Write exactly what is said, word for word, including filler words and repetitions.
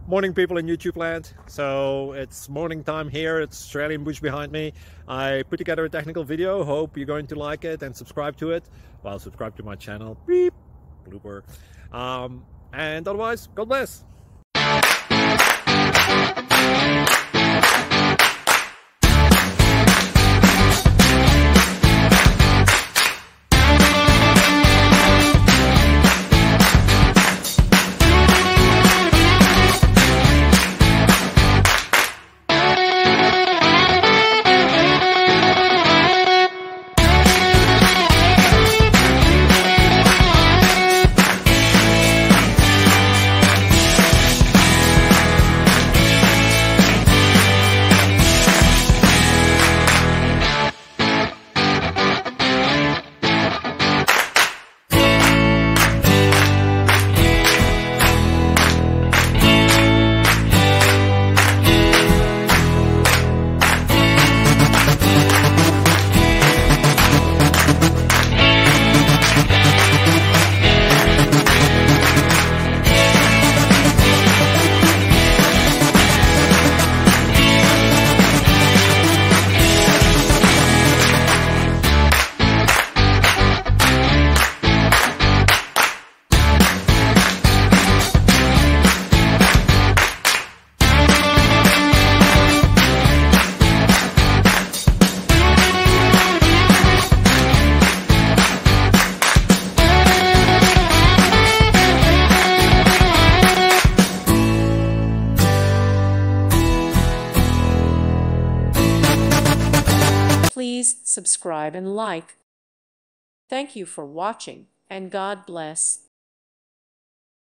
Morning, people in YouTube land. So it's morning time here. It's Australian bush behind me. I put together a technical video. Hope you're going to like it and subscribe to it. Well, subscribe to my channel. Beep, blooper. Um, and otherwise, God bless. Please subscribe and like. Thank you for watching, and God bless.